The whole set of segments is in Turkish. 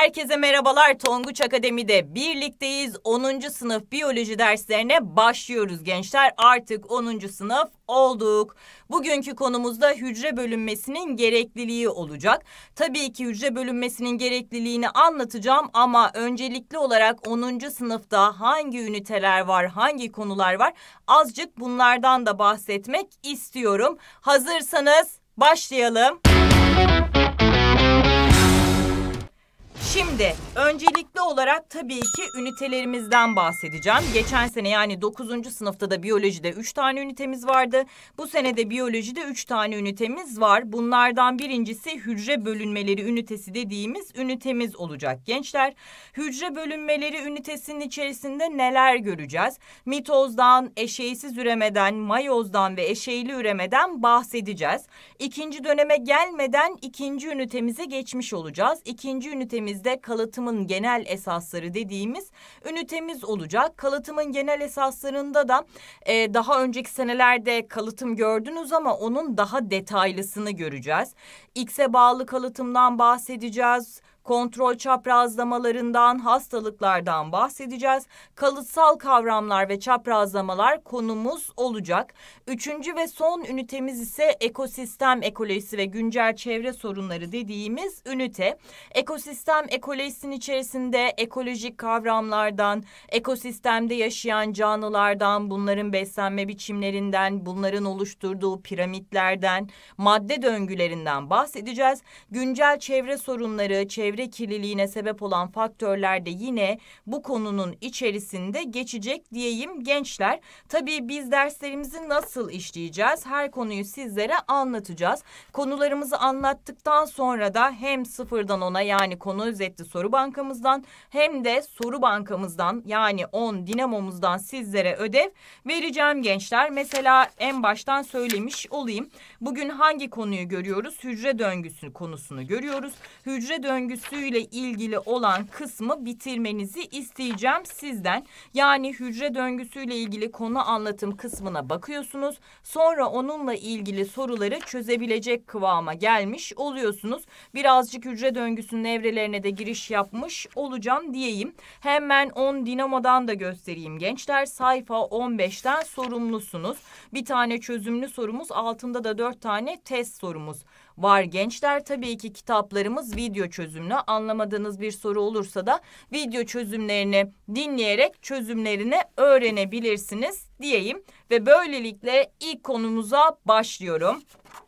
Herkese merhabalar. Tonguç Akademi'de birlikteyiz. 10. sınıf biyoloji derslerine başlıyoruz gençler. Artık 10. sınıf olduk. Bugünkü konumuzda hücre bölünmesinin gerekliliği olacak. Tabii ki hücre bölünmesinin gerekliliğini anlatacağım ama öncelikli olarak 10. sınıfta hangi üniteler var, hangi konular var? Azıcık bunlardan da bahsetmek istiyorum. Hazırsanız başlayalım. Şimdi öncelikli olarak tabii ki ünitelerimizden bahsedeceğim. Geçen sene yani 9. sınıfta da biyolojide 3 tane ünitemiz vardı. Bu sene de biyolojide 3 tane ünitemiz var. Bunlardan birincisi hücre bölünmeleri ünitesi dediğimiz ünitemiz olacak gençler. Hücre bölünmeleri ünitesinin içerisinde neler göreceğiz? Mitozdan, eşeysiz üremeden, mayozdan ve eşeyli üremeden bahsedeceğiz. İkinci döneme gelmeden ikinci ünitemize geçmiş olacağız. İkinci ünitemizde kalıtımın genel esasları dediğimiz ünitemiz olacak. Kalıtımın genel esaslarında da daha önceki senelerde kalıtım gördünüz ama onun daha detaylısını göreceğiz. X'e bağlı kalıtımdan bahsedeceğiz. Kontrol çaprazlamalarından, hastalıklardan bahsedeceğiz. Kalıtsal kavramlar ve çaprazlamalar konumuz olacak. Üçüncü ve son ünitemiz ise ekosistem ekolojisi ve güncel çevre sorunları dediğimiz ünite. Ekosistem ekolojisinin içerisinde ekolojik kavramlardan, ekosistemde yaşayan canlılardan, bunların beslenme biçimlerinden, bunların oluşturduğu piramitlerden, madde döngülerinden bahsedeceğiz. Güncel çevre sorunları, çevre kirliliğine sebep olan faktörler de yine bu konunun içerisinde geçecek diyeyim gençler. Tabii biz derslerimizi nasıl işleyeceğiz? Her konuyu sizlere anlatacağız. Konularımızı anlattıktan sonra da hem 0'dan 10'a yani konu özetli soru bankamızdan hem de soru bankamızdan yani 10 dinamomuzdan sizlere ödev vereceğim gençler. Mesela en baştan söylemiş olayım. Bugün hangi konuyu görüyoruz? Hücre döngüsü konusunu görüyoruz. Hücre döngüsüyle ilgili olan kısmı bitirmenizi isteyeceğim sizden. Yani hücre döngüsüyle ilgili konu anlatım kısmına bakıyorsunuz. Sonra onunla ilgili soruları çözebilecek kıvama gelmiş oluyorsunuz. Birazcık hücre döngüsünün evrelerine de giriş yapmış olacağım diyeyim. Hemen 10 dinamodan da göstereyim gençler. Sayfa 15'ten sorumlusunuz. Bir tane çözümlü sorumuz, altında da 4 tane test sorumuz var gençler. Tabii ki kitaplarımız video çözümlü. Anlamadığınız bir soru olursa da video çözümlerini dinleyerek çözümlerini öğrenebilirsiniz diyeyim. Ve böylelikle ilk konumuza başlıyorum.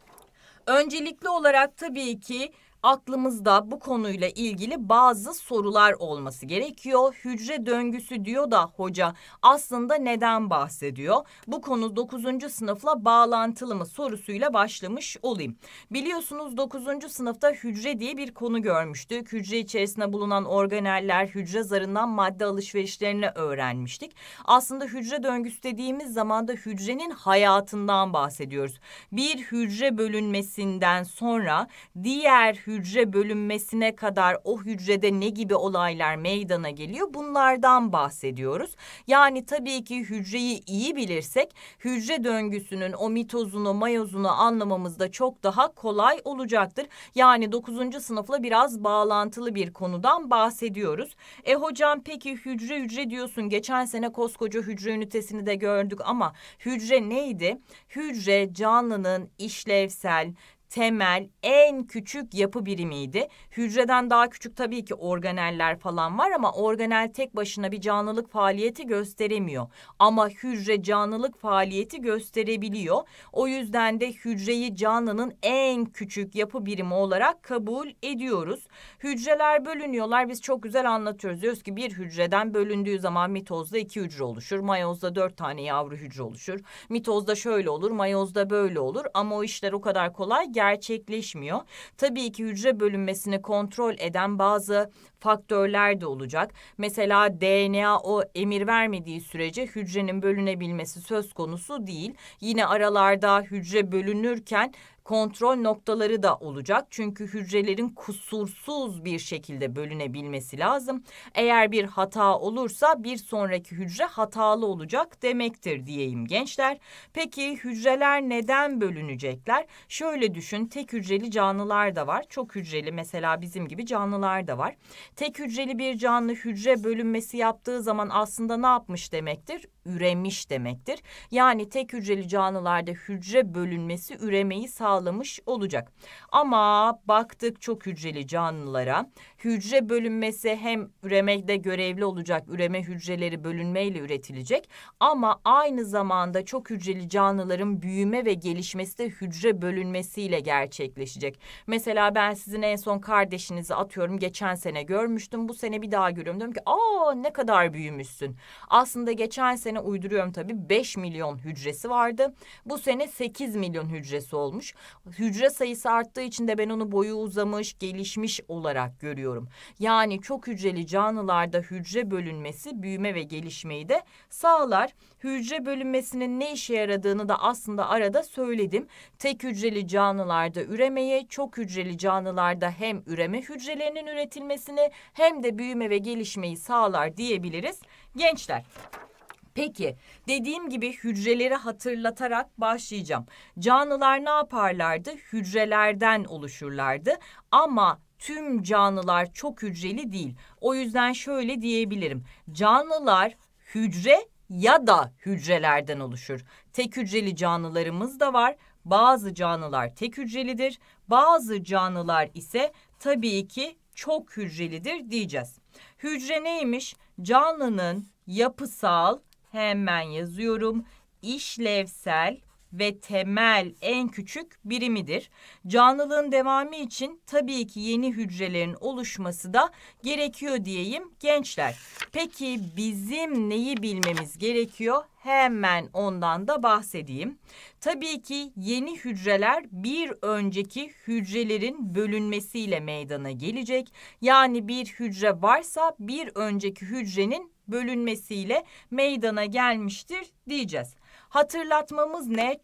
Öncelikli olarak tabii ki aklımızda bu konuyla ilgili bazı sorular olması gerekiyor. Hücre döngüsü diyor da hoca aslında neden bahsediyor? Bu konu 9. sınıfla bağlantılı mı sorusuyla başlamış olayım. Biliyorsunuz 9. sınıfta hücre diye bir konu görmüştük. Hücre içerisinde bulunan organeller, hücre zarından madde alışverişlerini öğrenmiştik. Aslında hücre döngüsü dediğimiz zaman da hücrenin hayatından bahsediyoruz. Bir hücre bölünmesinden sonra diğer hücre bölünmesine kadar o hücrede ne gibi olaylar meydana geliyor, bunlardan bahsediyoruz. Yani tabii ki hücreyi iyi bilirsek hücre döngüsünün o mitozunu, mayozunu anlamamız da çok daha kolay olacaktır. Yani 9. sınıfla biraz bağlantılı bir konudan bahsediyoruz. Hocam peki hücre diyorsun, geçen sene koskoca hücre ünitesini de gördük ama hücre neydi? Hücre canlının işlevsel, temel, en küçük yapı birimiydi. Hücreden daha küçük tabii ki organeller falan var ama organel tek başına bir canlılık faaliyeti gösteremiyor. Ama hücre canlılık faaliyeti gösterebiliyor. O yüzden de hücreyi canlının en küçük yapı birimi olarak kabul ediyoruz. Hücreler bölünüyorlar. Biz çok güzel anlatıyoruz. Diyoruz ki bir hücreden bölündüğü zaman mitozda 2 hücre oluşur. Mayozda 4 tane yavru hücre oluşur. Mitozda şöyle olur, mayozda böyle olur. Ama o işler o kadar kolay gerçekleşmiyor. Tabii ki hücre bölünmesini kontrol eden bazı faktörler de olacak. Mesela DNA o emir vermediği sürece hücrenin bölünebilmesi söz konusu değil. Yine aralarda hücre bölünürken kontrol noktaları da olacak. Çünkü hücrelerin kusursuz bir şekilde bölünebilmesi lazım. Eğer bir hata olursa bir sonraki hücre hatalı olacak demektir diyeyim gençler. Peki hücreler neden bölünecekler? Şöyle düşün, tek hücreli canlılar da var. Çok hücreli, mesela bizim gibi canlılar da var. Tek hücreli bir canlı hücre bölünmesi yaptığı zaman aslında ne yapmış demektir? Üremiş demektir. Yani tek hücreli canlılarda hücre bölünmesi üremeyi sağlamış olacak. Ama baktık çok hücreli canlılara, hücre bölünmesi hem üremekte görevli olacak, üreme hücreleri bölünmeyle üretilecek, ama aynı zamanda çok hücreli canlıların büyüme ve gelişmesi de hücre bölünmesiyle gerçekleşecek. Mesela ben sizin en son kardeşinizi atıyorum geçen sene görmüştüm, bu sene bir daha görüyorum, diyorum ki ne kadar büyümüşsün. Aslında geçen sene, uyduruyorum tabii, 5 milyon hücresi vardı. Bu sene 8 milyon hücresi olmuş. Hücre sayısı arttığı için de ben onu boyu uzamış, gelişmiş olarak görüyorum. Yani çok hücreli canlılarda hücre bölünmesi büyüme ve gelişmeyi de sağlar. Hücre bölünmesinin ne işe yaradığını da aslında arada söyledim. Tek hücreli canlılarda üremeyi, çok hücreli canlılarda hem üreme hücrelerinin üretilmesini hem de büyüme ve gelişmeyi sağlar diyebiliriz gençler. Peki, dediğim gibi hücreleri hatırlatarak başlayacağım. Canlılar ne yaparlardı? Hücrelerden oluşurlardı ama tüm canlılar çok hücreli değil. O yüzden şöyle diyebilirim. Canlılar hücre ya da hücrelerden oluşur. Tek hücreli canlılarımız da var. Bazı canlılar tek hücrelidir. Bazı canlılar ise tabii ki çok hücrelidir diyeceğiz. Hücre neymiş? Canlının yapısal, hemen yazıyorum, işlevsel ve temel en küçük birimidir. Canlılığın devamı için tabii ki yeni hücrelerin oluşması da gerekiyor diyeyim gençler. Peki bizim neyi bilmemiz gerekiyor? Hemen ondan da bahsedeyim. Tabii ki yeni hücreler bir önceki hücrelerin bölünmesiyle meydana gelecek. Yani bir hücre varsa bir önceki hücrenin bölünmesiyle meydana gelmiştir diyeceğiz. Hatırlatmamız ne?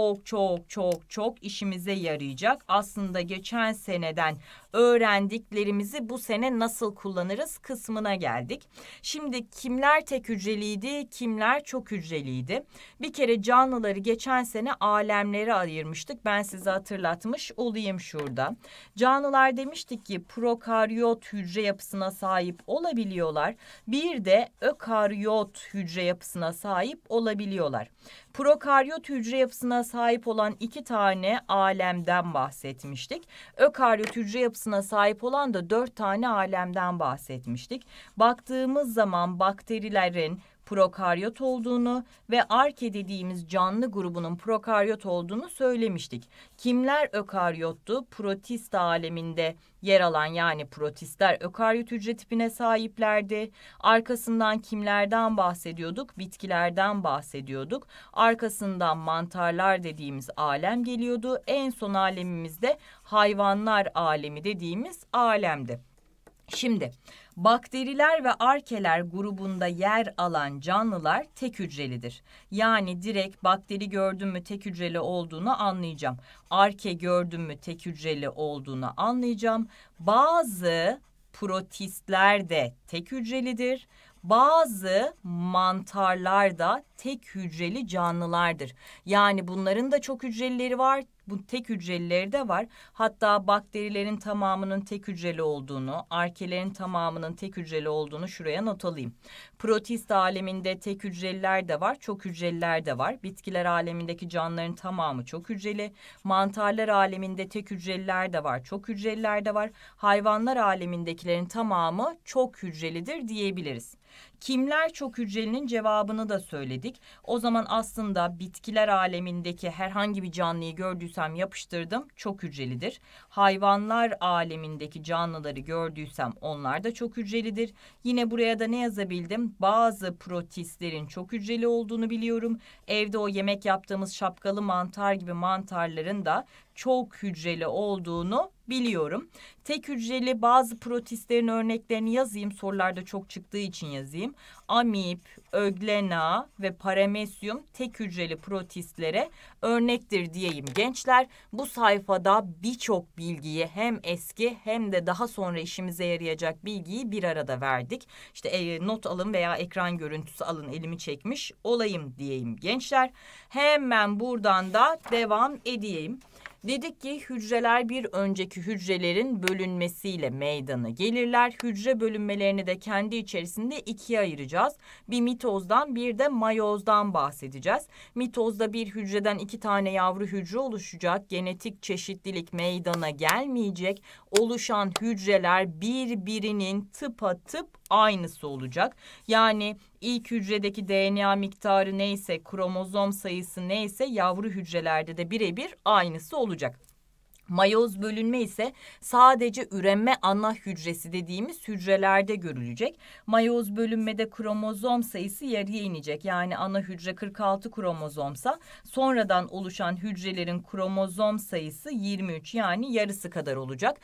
Çok işimize yarayacak. Aslında geçen seneden öğrendiklerimizi bu sene nasıl kullanırız kısmına geldik. Şimdi kimler tek hücreliydi, kimler çok hücreliydi? Bir kere canlıları geçen sene alemlere ayırmıştık. Ben size hatırlatmış olayım şurada. Canlılar demiştik ki prokaryot hücre yapısına sahip olabiliyorlar. Bir de ökaryot hücre yapısına sahip olabiliyorlar. Prokaryot hücre yapısına sahip olan 2 tane alemden bahsetmiştik. Ökaryot hücre yapısına sahip olan da 4 tane alemden bahsetmiştik. Baktığımız zaman bakterilerin prokaryot olduğunu ve arke dediğimiz canlı grubunun prokaryot olduğunu söylemiştik. Kimler ökaryottu? Protist aleminde yer alan, yani protistler ökaryot hücre tipine sahiplerdi. Arkasından kimlerden bahsediyorduk? Bitkilerden bahsediyorduk. Arkasından mantarlar dediğimiz alem geliyordu. En son alemimizde hayvanlar alemi dediğimiz alemdi. Şimdi bakteriler ve arkeler grubunda yer alan canlılar tek hücrelidir. Yani direkt bakteri gördüm mü tek hücreli olduğunu anlayacağım. Arke gördüm mü tek hücreli olduğunu anlayacağım. Bazı protistler de tek hücrelidir. Bazı mantarlar da tek hücreli canlılardır. Yani bunların da çok hücrelileri var. Bu tek hücrelileri de var. Hatta bakterilerin tamamının tek hücreli olduğunu, arkelerin tamamının tek hücreli olduğunu şuraya not alayım. Protist aleminde tek hücreliler de var, çok hücreliler de var. Bitkiler alemindeki canlıların tamamı çok hücreli. Mantarlar aleminde tek hücreliler de var, çok hücreliler de var. Hayvanlar alemindekilerin tamamı çok hücrelidir diyebiliriz. Kimler çok hücrelinin cevabını da söyledik. O zaman aslında bitkiler alemindeki herhangi bir canlıyı gördüysem yapıştırdım, çok hücrelidir. Hayvanlar alemindeki canlıları gördüysem onlar da çok hücrelidir. Yine buraya da ne yazabildim? Bazı protistlerin çok hücreli olduğunu biliyorum. Evde o yemek yaptığımız şapkalı mantar gibi mantarların da çok hücreli olduğunu biliyorum. Tek hücreli bazı protistlerin örneklerini yazayım. Sorularda çok çıktığı için yazayım. Amip, öglena ve paramesyum tek hücreli protistlere örnektir diyeyim gençler. Bu sayfada birçok bilgiyi hem eski hem de daha sonra işimize yarayacak bilgiyi bir arada verdik. İşte not alın veya ekran görüntüsü alın, elimi çekmiş olayım diyeyim gençler. Hemen buradan da devam edeyim. Dedik ki hücreler bir önceki hücrelerin bölünmesiyle meydana gelirler. Hücre bölünmelerini de kendi içerisinde ikiye ayıracağız. Bir mitozdan bir de mayozdan bahsedeceğiz. Mitozda bir hücreden 2 tane yavru hücre oluşacak. Genetik çeşitlilik meydana gelmeyecek. Oluşan hücreler birbirinin tıpatıp aynısı olacak. Yani ilk hücredeki DNA miktarı neyse, kromozom sayısı neyse yavru hücrelerde de birebir aynısı olacak. Mayoz bölünme ise sadece üreme ana hücresi dediğimiz hücrelerde görülecek. Mayoz bölünmede kromozom sayısı yarıya inecek. Yani ana hücre 46 kromozomsa sonradan oluşan hücrelerin kromozom sayısı 23, yani yarısı kadar olacak.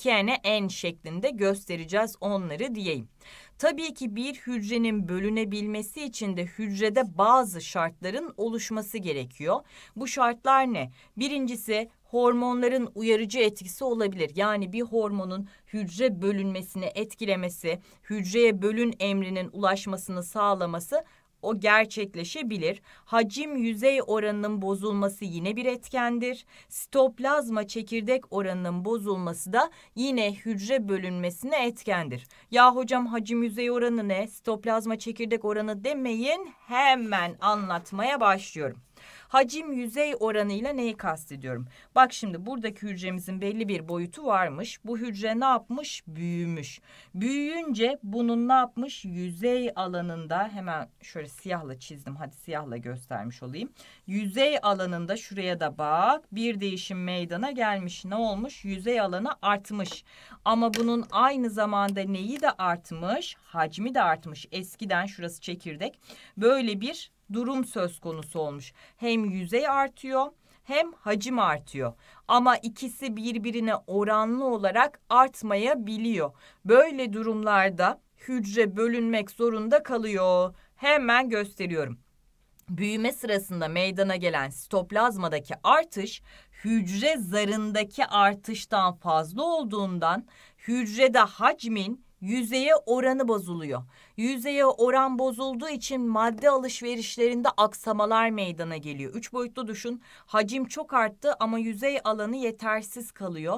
2n şeklinde göstereceğiz onları diyeyim. Tabii ki bir hücrenin bölünebilmesi için de hücrede bazı şartların oluşması gerekiyor. Bu şartlar ne? Birincisi, hormonların uyarıcı etkisi olabilir. Yani bir hormonun hücre bölünmesini etkilemesi, hücreye bölün emrinin ulaşmasını sağlaması o gerçekleşebilir. Hacim yüzey oranının bozulması yine bir etkendir. Sitoplazma çekirdek oranının bozulması da yine hücre bölünmesine etkendir. Ya hocam hacim yüzey oranı ne? Sitoplazma çekirdek oranı demeyin, hemen anlatmaya başlıyorum. Hacim yüzey oranıyla neyi kastediyorum? Bak şimdi buradaki hücremizin belli bir boyutu varmış. Bu hücre ne yapmış? Büyümüş. Büyüyünce bunun ne yapmış? Yüzey alanında, hemen şöyle siyahla çizdim. Hadi siyahla göstermiş olayım. Yüzey alanında şuraya da bak. Bir değişim meydana gelmiş. Ne olmuş? Yüzey alanı artmış. Ama bunun aynı zamanda neyi de artmış? Hacmi de artmış. Eskiden şurası çekirdek. Böyle bir durum söz konusu olmuş. Hem yüzey artıyor hem hacim artıyor. Ama ikisi birbirine oranlı olarak artmayabiliyor. Böyle durumlarda hücre bölünmek zorunda kalıyor. Hemen gösteriyorum. Büyüme sırasında meydana gelen sitoplazmadaki artış hücre zarındaki artıştan fazla olduğundan hücrede hacmin yüzeye oranı bozuluyor. Yüzeye oran bozulduğu için madde alışverişlerinde aksamalar meydana geliyor. 3 boyutlu düşün. Hacim çok arttı ama yüzey alanı yetersiz kalıyor.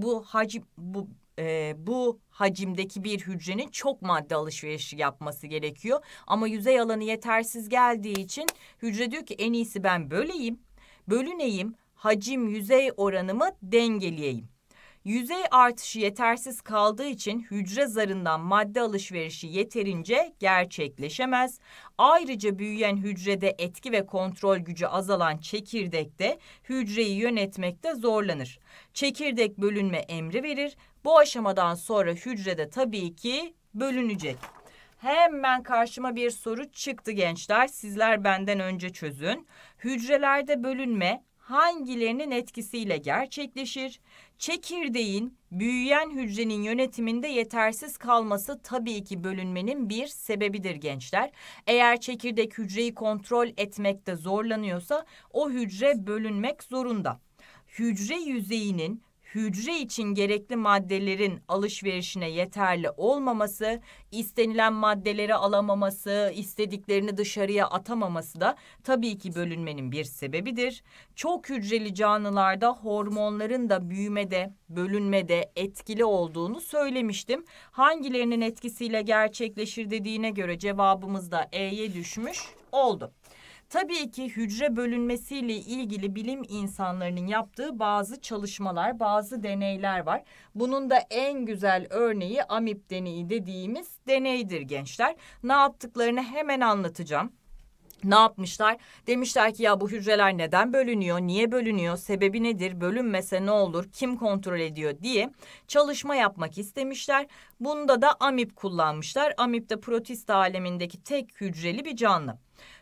Bu hacimdeki bir hücrenin çok madde alışverişi yapması gerekiyor. Ama yüzey alanı yetersiz geldiği için hücre diyor ki en iyisi ben bölüneyim, hacim yüzey oranımı dengeleyeyim. Yüzey artışı yetersiz kaldığı için hücre zarından madde alışverişi yeterince gerçekleşemez. Ayrıca büyüyen hücrede etki ve kontrol gücü azalan çekirdekte hücreyi yönetmekte zorlanır. Çekirdek bölünme emri verir. Bu aşamadan sonra hücrede tabii ki bölünecek. Hemen karşıma bir soru çıktı gençler. Sizler benden önce çözün. Hücrelerde bölünme hangilerinin etkisiyle gerçekleşir? Çekirdeğin büyüyen hücrenin yönetiminde yetersiz kalması tabii ki bölünmenin bir sebebidir gençler. Eğer çekirdek hücreyi kontrol etmekte zorlanıyorsa o hücre bölünmek zorunda. Hücre yüzeyinin hücre için gerekli maddelerin alışverişine yeterli olmaması, istenilen maddeleri alamaması, istediklerini dışarıya atamaması da tabii ki bölünmenin bir sebebidir. Çok hücreli canlılarda hormonların da büyümede, bölünmede etkili olduğunu söylemiştim. Hangilerinin etkisiyle gerçekleşir dediğine göre cevabımız da E'ye düşmüş oldu. Tabii ki hücre bölünmesiyle ilgili bilim insanlarının yaptığı bazı çalışmalar, bazı deneyler var. Bunun da en güzel örneği amip deneyi dediğimiz deneydir gençler. Ne yaptıklarını hemen anlatacağım. Ne yapmışlar? Demişler ki ya bu hücreler neden bölünüyor? Niye bölünüyor? Sebebi nedir? Bölünmese ne olur? Kim kontrol ediyor diye çalışma yapmak istemişler. Bunda da amip kullanmışlar. Amip de protist alemindeki tek hücreli bir canlı.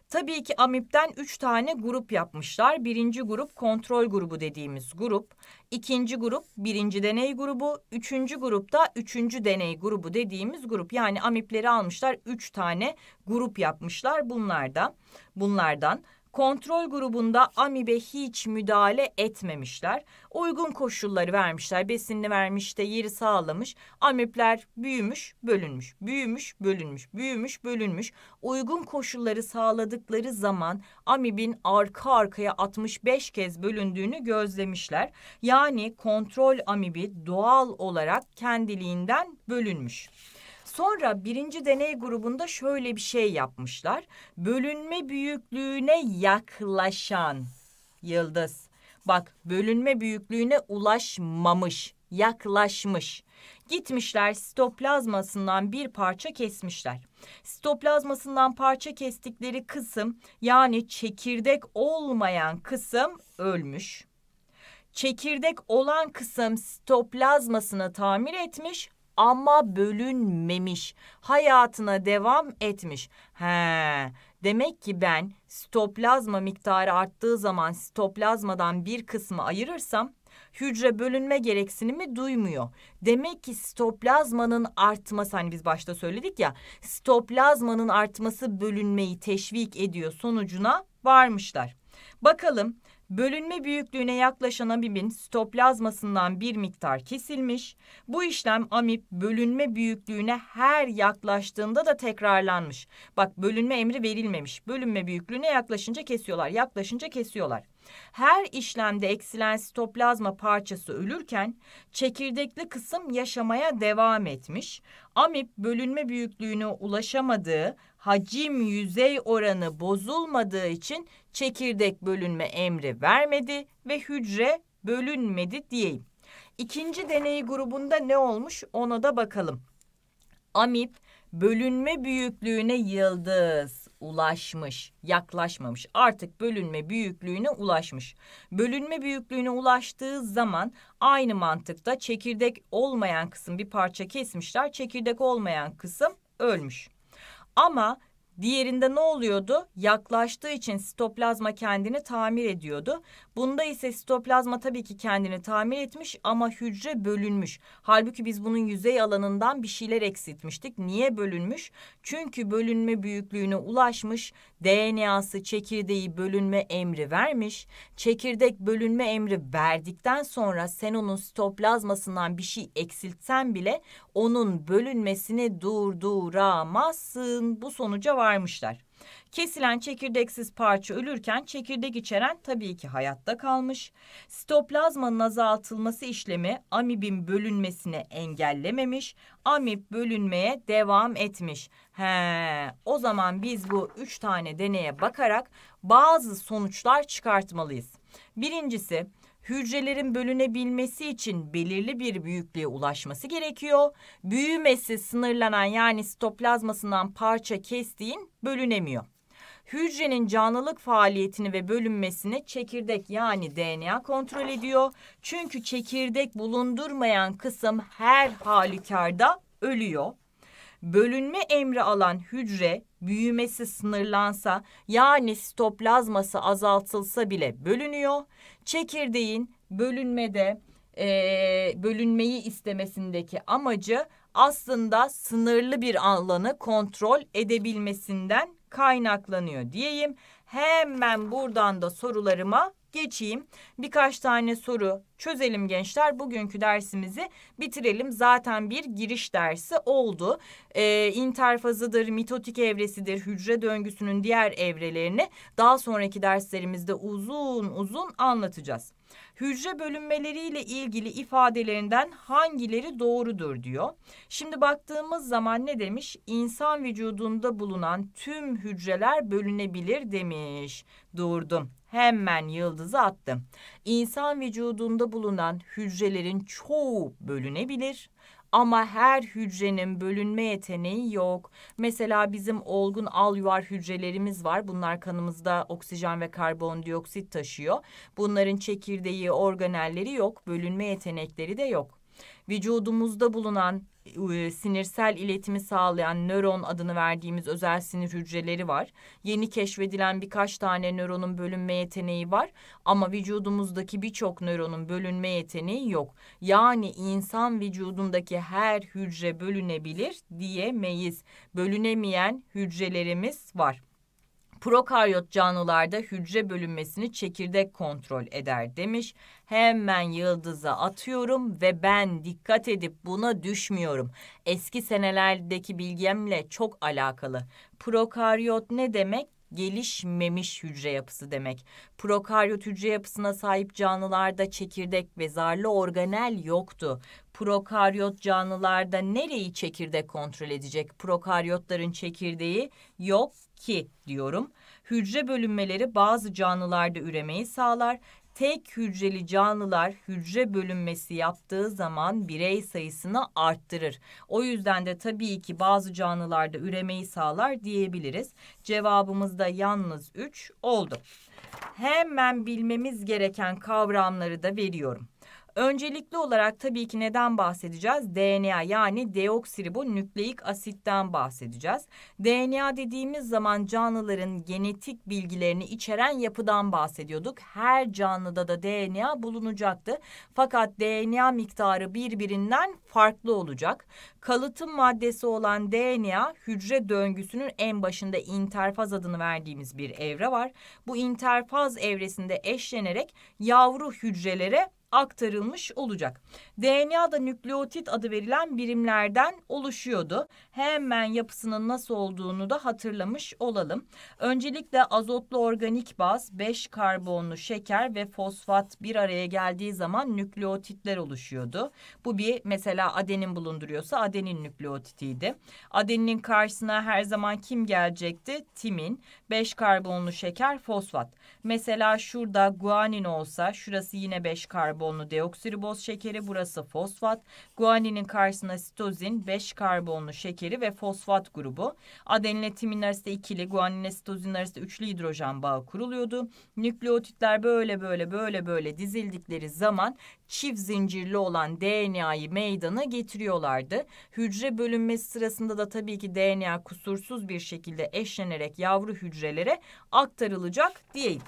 Tabii ki amipten 3 tane grup yapmışlar. Birinci grup kontrol grubu dediğimiz grup. İkinci grup birinci deney grubu. Üçüncü grupta üçüncü deney grubu dediğimiz grup. Yani amipleri almışlar, 3 tane grup yapmışlar bunlardan. Kontrol grubunda amibe hiç müdahale etmemişler. Uygun koşulları vermişler. Besinini vermiş de yeri sağlamış. Amipler büyümüş, bölünmüş. Büyümüş, bölünmüş. Büyümüş, bölünmüş. Uygun koşulları sağladıkları zaman amibin arka arkaya 65 kez bölündüğünü gözlemişler. Yani kontrol amibi doğal olarak kendiliğinden bölünmüş. Sonra birinci deney grubunda şöyle bir şey yapmışlar. Bölünme büyüklüğüne yaklaşan yıldız. Bak, bölünme büyüklüğüne ulaşmamış, yaklaşmış. Gitmişler sitoplazmasından bir parça kesmişler. Sitoplazmasından parça kestikleri kısım, yani çekirdek olmayan kısım ölmüş. Çekirdek olan kısım sitoplazmasını tamir etmiş ama bölünmemiş. Hayatına devam etmiş. Demek ki ben sitoplazma miktarı arttığı zaman sitoplazmadan bir kısmı ayırırsam hücre bölünme gereksinimi duymuyor. Demek ki sitoplazmanın artması, hani biz başta söyledik ya, sitoplazmanın artması bölünmeyi teşvik ediyor sonucuna varmışlar. Bakalım, bölünme büyüklüğüne yaklaşan amibin sitoplazmasından bir miktar kesilmiş. Bu işlem amip bölünme büyüklüğüne her yaklaştığında da tekrarlanmış. Bak, bölünme emri verilmemiş. Bölünme büyüklüğüne yaklaşınca kesiyorlar, yaklaşınca kesiyorlar. Her işlemde eksilen sitoplazma parçası ölürken çekirdekli kısım yaşamaya devam etmiş. Amip bölünme büyüklüğüne ulaşamadığı, hacim yüzey oranı bozulmadığı için çekirdek bölünme emri vermedi ve hücre bölünmedi diyeyim. İkinci deney grubunda ne olmuş ona da bakalım. Amip bölünme büyüklüğüne yıldız ulaşmış, yaklaşmamış. Artık bölünme büyüklüğüne ulaşmış. Bölünme büyüklüğüne ulaştığı zaman aynı mantıkta çekirdek olmayan kısım bir parça kesmişler. Çekirdek olmayan kısım ölmüş. Ama diğerinde ne oluyordu? Yaklaştığı için sitoplazma kendini tamir ediyordu. Bunda ise sitoplazma tabii ki kendini tamir etmiş ama hücre bölünmüş. Halbuki biz bunun yüzey alanından bir şeyler eksiltmiştik. Niye bölünmüş? Çünkü bölünme büyüklüğüne ulaşmış, DNA'sı çekirdeği bölünme emri vermiş. Çekirdek bölünme emri verdikten sonra sen onun sitoplazmasından bir şey eksiltsen bile onun bölünmesini durduramazsın. Bu sonuca varmışlar. Kesilen çekirdeksiz parça ölürken çekirdek içeren tabii ki hayatta kalmış. Sitoplazmanın azaltılması işlemi amibin bölünmesini engellememiş. Amip bölünmeye devam etmiş. O zaman biz bu 3 tane deneye bakarak bazı sonuçlar çıkartmalıyız. Birincisi, hücrelerin bölünebilmesi için belirli bir büyüklüğe ulaşması gerekiyor. Büyümesi sınırlanan, yani sitoplazmasından parça kestiğin bölünemiyor. Hücrenin canlılık faaliyetini ve bölünmesini çekirdek, yani DNA kontrol ediyor. Çünkü çekirdek bulundurmayan kısım her halükarda ölüyor. Bölünme emri alan hücre büyümesi sınırlansa, yani sitoplazması azaltılsa bile bölünüyor. Çekirdeğin bölünmeyi istemesindeki amacı aslında sınırlı bir alanı kontrol edebilmesinden kaynaklanıyor diyeyim. Hemen buradan da sorularıma geçeyim. Birkaç tane soru çözelim gençler. Bugünkü dersimizi bitirelim. Zaten bir giriş dersi oldu. İnterfazıdır, mitotik evresidir, hücre döngüsünün diğer evrelerini daha sonraki derslerimizde uzun uzun anlatacağız. Hücre bölünmeleriyle ilgili ifadelerinden hangileri doğrudur diyor. Şimdi baktığımız zaman ne demiş? İnsan vücudunda bulunan tüm hücreler bölünebilir demiş. Durdum. Hemen yıldızı attım. İnsan vücudunda bulunan hücrelerin çoğu bölünebilir. Ama her hücrenin bölünme yeteneği yok. Mesela bizim olgun alüvar hücrelerimiz var. Bunlar kanımızda oksijen ve karbondioksit taşıyor. Bunların çekirdeği, organelleri yok. Bölünme yetenekleri de yok. Vücudumuzda bulunan sinirsel iletimi sağlayan nöron adını verdiğimiz özel sinir hücreleri var. Yeni keşfedilen birkaç tane nöronun bölünme yeteneği var ama vücudumuzdaki birçok nöronun bölünme yeteneği yok. Yani insan vücudundaki her hücre bölünebilir diyemeyiz. Bölünemeyen hücrelerimiz var. Prokaryot canlılarda hücre bölünmesini çekirdek kontrol eder demiş. Hemen yıldıza atıyorum ve ben dikkat edip buna düşmüyorum. Eski senelerdeki bilgimle çok alakalı. Prokaryot ne demek? Gelişmemiş hücre yapısı demek. Prokaryot hücre yapısına sahip canlılarda çekirdek ve zarlı organel yoktu. Prokaryot canlılarda nereyi çekirdek kontrol edecek? Prokaryotların çekirdeği yok ki diyorum. Hücre bölünmeleri bazı canlılarda üremeyi sağlar. Tek hücreli canlılar hücre bölünmesi yaptığı zaman birey sayısını arttırır. O yüzden de tabii ki bazı canlılarda üremeyi sağlar diyebiliriz. Cevabımız da yalnız 3 oldu. Hemen bilmemiz gereken kavramları da veriyorum. Öncelikli olarak tabii ki neden bahsedeceğiz? DNA yani deoksiribonükleik asitten bahsedeceğiz. DNA dediğimiz zaman canlıların genetik bilgilerini içeren yapıdan bahsediyorduk. Her canlıda da DNA bulunacaktı. Fakat DNA miktarı birbirinden farklı olacak. Kalıtım maddesi olan DNA hücre döngüsünün en başında interfaz adını verdiğimiz bir evre var. Bu interfaz evresinde eşlenerek yavru hücrelere aktarılmış olacak. DNA da nükleotit adı verilen birimlerden oluşuyordu. Hemen yapısının nasıl olduğunu da hatırlamış olalım. Öncelikle azotlu organik baz, 5 karbonlu şeker ve fosfat bir araya geldiği zaman nükleotitler oluşuyordu. Bu bir mesela adenin bulunduruyorsa adenin nükleotitiydi. Adeninin karşısına her zaman kim gelecekti? Timin, 5 karbonlu şeker, fosfat. Mesela şurada guanin olsa şurası yine 5 karbonlu deoksiriboz şekeri, burası fosfat. Guaninin karşısına sitozin, 5 karbonlu şekeri ve fosfat grubu. Adeninle timin arasında ikili, guaninle sitozin arasında üçlü hidrojen bağı kuruluyordu. Nükleotitler böyle dizildikleri zaman çift zincirli olan DNA'yı meydana getiriyorlardı. Hücre bölünmesi sırasında da tabii ki DNA kusursuz bir şekilde eşlenerek yavru hücrelere aktarılacak diyeyim.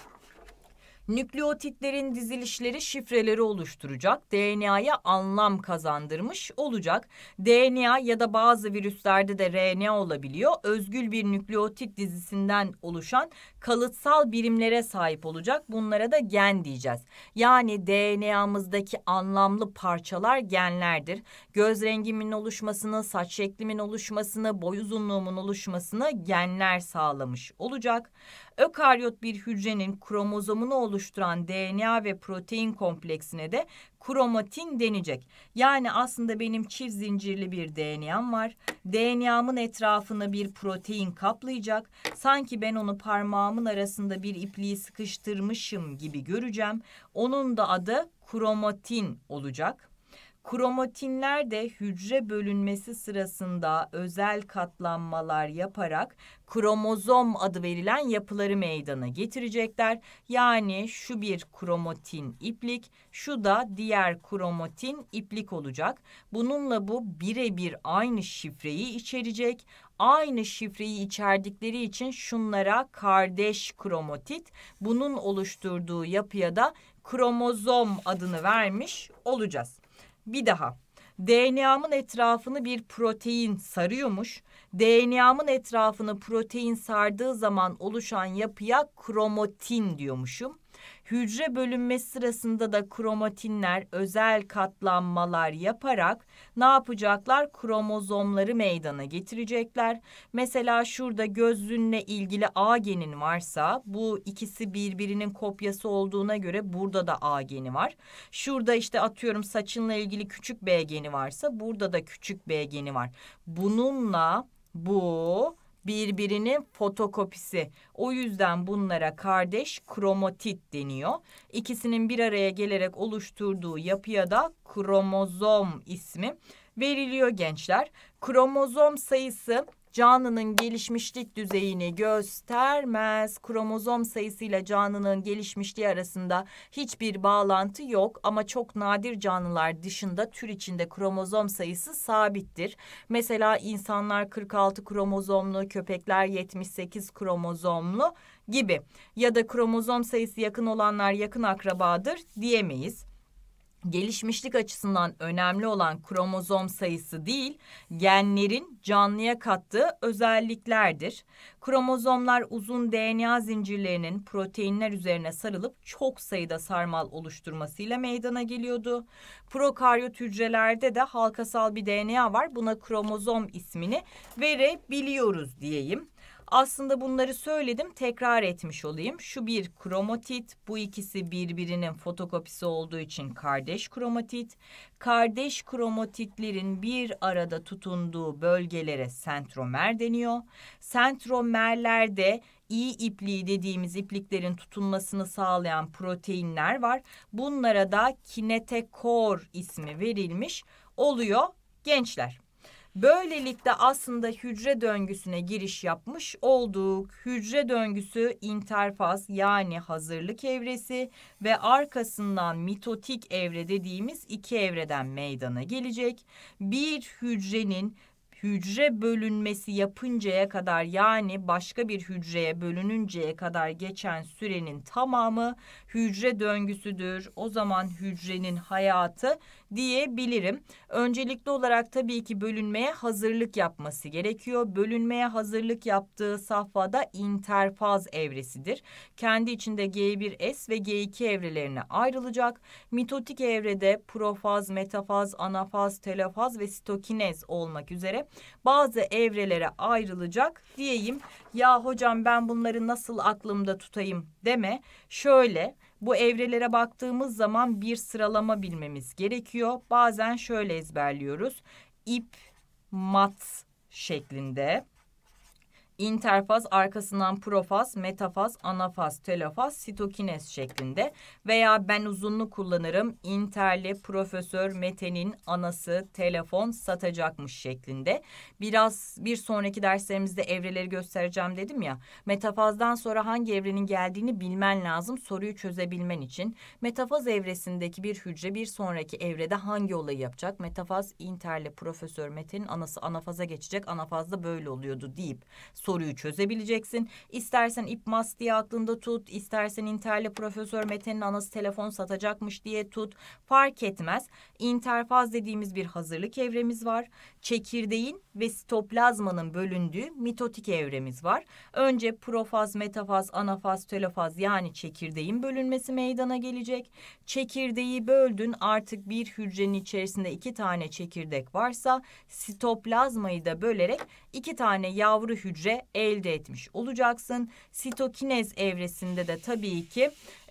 Nükleotitlerin dizilişleri şifreleri oluşturacak. DNA'ya anlam kazandırmış olacak. DNA ya da bazı virüslerde de RNA olabiliyor. Özgül bir nükleotit dizisinden oluşan kalıtsal birimlere sahip olacak. Bunlara da gen diyeceğiz. Yani DNA'mızdaki anlamlı parçalar genlerdir. Göz rengimin oluşmasını, saç şeklimin oluşmasını, boy uzunluğumun oluşmasını genler sağlamış olacak. Ökaryot bir hücrenin kromozomunu oluşturan DNA ve protein kompleksine de kromatin denecek. Yani aslında benim çift zincirli bir DNA'm var. DNA'mın etrafını bir protein kaplayacak. Sanki ben onu parmağımın arasında bir ipliği sıkıştırmışım gibi göreceğim. Onun da adı kromatin olacak. Kromatinler de hücre bölünmesi sırasında özel katlanmalar yaparak kromozom adı verilen yapıları meydana getirecekler. Yani şu bir kromatin iplik, şu da diğer kromatin iplik olacak. Bununla bu birebir aynı şifreyi içerecek. Aynı şifreyi içerdikleri için şunlara kardeş kromatit, bunun oluşturduğu yapıya da kromozom adını vermiş olacağız. Bir daha, DNA'mın etrafını bir protein sarıyormuş. DNA'mın etrafını protein sardığı zaman oluşan yapıya kromatin diyormuşum. Hücre bölünmesi sırasında da kromatinler özel katlanmalar yaparak ne yapacaklar? Kromozomları meydana getirecekler. Mesela şurada gözünle ilgili A genin varsa bu ikisi birbirinin kopyası olduğuna göre burada da A geni var. Şurada işte atıyorum saçınla ilgili küçük B geni varsa burada da küçük B geni var. Bununla bu birbirinin fotokopisi. O yüzden bunlara kardeş kromatit deniyor. İkisinin bir araya gelerek oluşturduğu yapıya da kromozom ismi veriliyor gençler. Kromozom sayısı canlının gelişmişlik düzeyini göstermez. Kromozom sayısıyla canlının gelişmişliği arasında hiçbir bağlantı yok ama çok nadir canlılar dışında tür içinde kromozom sayısı sabittir. Mesela insanlar 46 kromozomlu, köpekler 78 kromozomlu gibi. Ya da kromozom sayısı yakın olanlar yakın akrabadır diyemeyiz. Gelişmişlik açısından önemli olan kromozom sayısı değil, genlerin canlıya kattığı özelliklerdir. Kromozomlar uzun DNA zincirlerinin proteinler üzerine sarılıp çok sayıda sarmal oluşturmasıyla meydana geliyordu. Prokaryot hücrelerde de halkasal bir DNA var. Buna kromozom ismini verebiliyoruz diyeyim. Aslında bunları söyledim, tekrar etmiş olayım. Şu bir kromatit, bu ikisi birbirinin fotokopisi olduğu için kardeş kromatit. Kardeş kromatitlerin bir arada tutunduğu bölgelere sentromer deniyor. Sentromerlerde İ ipliği dediğimiz ipliklerin tutunmasını sağlayan proteinler var. Bunlara da kinetekor ismi verilmiş oluyor gençler. Böylelikle aslında hücre döngüsüne giriş yapmış olduk. Hücre döngüsü interfaz yani hazırlık evresi ve arkasından mitotik evre dediğimiz iki evreden meydana gelecek. Bir hücrenin hücre bölünmesi yapıncaya kadar yani başka bir hücreye bölününceye kadar geçen sürenin tamamı hücre döngüsüdür. O zaman hücrenin hayatı diyebilirim. Öncelikli olarak tabii ki bölünmeye hazırlık yapması gerekiyor. Bölünmeye hazırlık yaptığı safhada interfaz evresidir. Kendi içinde G1S ve G2 evrelerine ayrılacak. Mitotik evrede profaz, metafaz, anafaz, telofaz ve sitokinez olmak üzere bazı evrelere ayrılacak diyeyim. Ya hocam ben bunları nasıl aklımda tutayım deme. Şöyle, bu evrelere baktığımız zaman bir sıralama bilmemiz gerekiyor. Bazen şöyle ezberliyoruz. İp, mat şeklinde. İnterfaz, arkasından profaz, metafaz, anafaz, telofaz, sitokinez şeklinde veya ben uzunlu kullanırım. İnterli Profesör Mete'nin anası telefon satacakmış şeklinde. Bir sonraki derslerimizde evreleri göstereceğim dedim ya. Metafazdan sonra hangi evrenin geldiğini bilmen lazım soruyu çözebilmen için. Metafaz evresindeki bir hücre bir sonraki evrede hangi olayı yapacak? Metafaz, interli Profesör Mete'nin anası anafaza geçecek. Anafazda böyle oluyordu deyip soruyu çözebileceksin. İstersen İpmas diye aklında tut, istersen interli Profesör Mete'nin anası telefon satacakmış diye tut. Fark etmez. İnterfaz dediğimiz bir hazırlık evremiz var. Çekirdeğin ve sitoplazmanın bölündüğü mitotik evremiz var. Önce profaz, metafaz, anafaz, telofaz yani çekirdeğin bölünmesi meydana gelecek. Çekirdeği böldün, artık bir hücrenin içerisinde 2 tane çekirdek varsa sitoplazmayı da bölerek 2 tane yavru hücre elde etmiş olacaksın. Sitokinez evresinde de tabii ki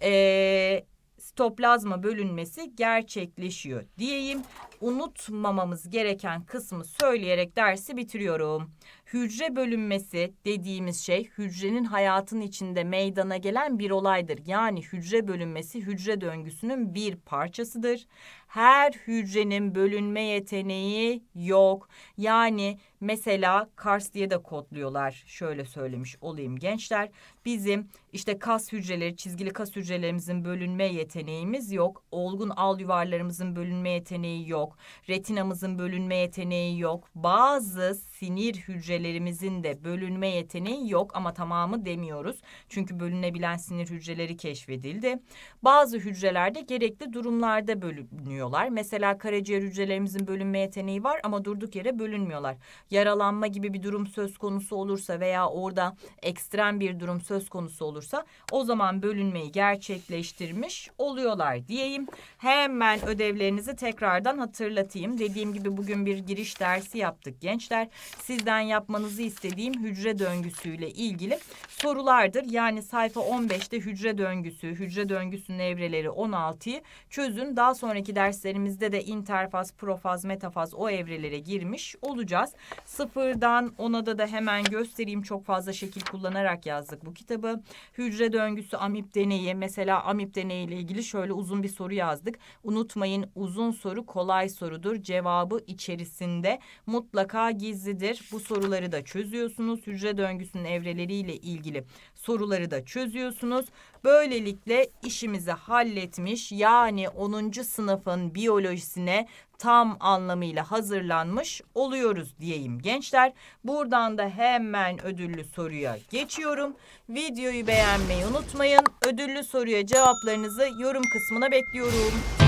sitoplazma bölünmesi gerçekleşiyor diyeyim. Unutmamamız gereken kısmı söyleyerek dersi bitiriyorum. Hücre bölünmesi dediğimiz şey hücrenin hayatın içinde meydana gelen bir olaydır. Yani hücre bölünmesi hücre döngüsünün bir parçasıdır. Her hücrenin bölünme yeteneği yok. Yani mesela Kars diye de kodluyorlar. Şöyle söylemiş olayım gençler. Bizim işte kas hücreleri, çizgili kas hücrelerimizin bölünme yeteneğimiz yok. Olgun al yuvarlarımızın bölünme yeteneği yok. Retinamızın bölünme yeteneği yok. Bazı sinir hücrelerimizin de bölünme yeteneği yok ama tamamı demiyoruz. Çünkü bölünebilen sinir hücreleri keşfedildi. Bazı hücrelerde gerekli durumlarda bölünüyorlar. Mesela karaciğer hücrelerimizin bölünme yeteneği var ama durduk yere bölünmüyorlar. Yaralanma gibi bir durum söz konusu olursa veya orada ekstrem bir durum söz konusu olursa o zaman bölünmeyi gerçekleştirmiş oluyorlar diyeyim. Hemen ödevlerinizi tekrardan hatırlatayım. Dediğim gibi bugün bir giriş dersi yaptık gençler. Sizden yapmanız yapmanızı istediğim hücre döngüsüyle ilgili sorulardır. Yani sayfa 15'te hücre döngüsü, hücre döngüsünün evreleri 16'yı çözün. Daha sonraki derslerimizde de interfaz, profaz, metafaz o evrelere girmiş olacağız. Sıfırdan 10'a da hemen göstereyim. Çok fazla şekil kullanarak yazdık bu kitabı. Hücre döngüsü, amip deneyi. Mesela amip deneyi ile ilgili şöyle uzun bir soru yazdık. Unutmayın, uzun soru kolay sorudur. Cevabı içerisinde mutlaka gizlidir. Bu soruları da çözüyorsunuz. Hücre döngüsünün evreleriyle ilgili soruları da çözüyorsunuz. Böylelikle işimizi halletmiş, yani 10. sınıfın biyolojisine tam anlamıyla hazırlanmış oluyoruz diyeyim gençler. Buradan da hemen ödüllü soruya geçiyorum. Videoyu beğenmeyi unutmayın. Ödüllü soruya cevaplarınızı yorum kısmına bekliyorum.